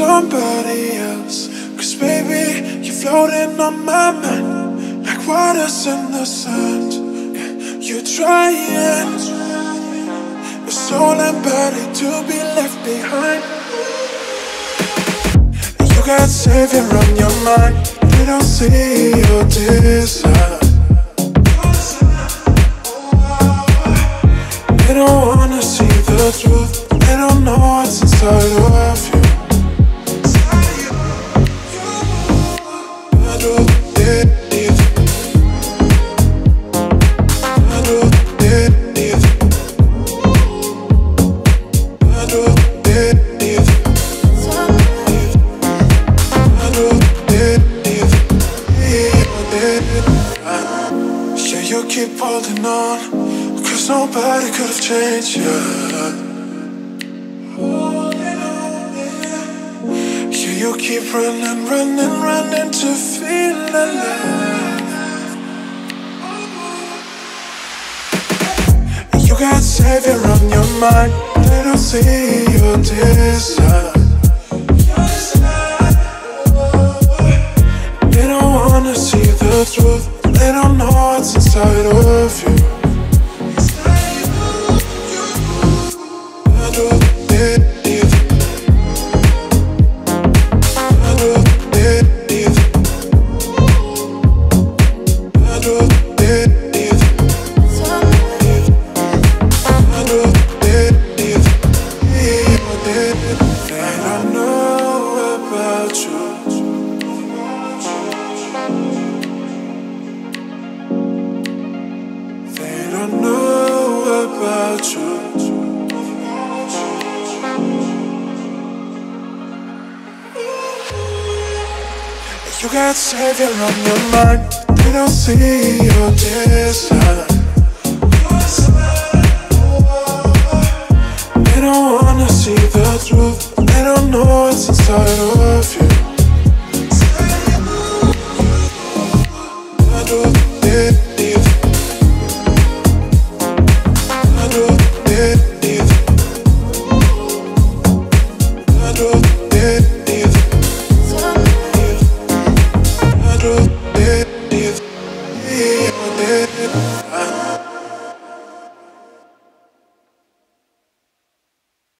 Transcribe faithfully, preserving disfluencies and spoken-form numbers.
somebody else. Cause baby, you're floating on my mind like waters in the sand. Yeah, you're trying your soul and body to be left behind. You got savior on your mind. They don't see your desire. They don't wanna see the truth. They don't know what's inside of you. I do it either. I do it either. I do it either. I do it either. Yeah, you keep holding on, cause nobody could've changed you. Yeah, you keep running, running, running to feel alive. You got savior on your mind. They don't see your desire. They don't wanna see the truth. They don't know what's inside of you. I do it either. I do it either. I do it either. I do it either. They don't know about you. They don't know about you. You got savior on your mind. They don't see your desire. They don't wanna see the truth. They don't know what's inside of you. I do it either. I do it either. I do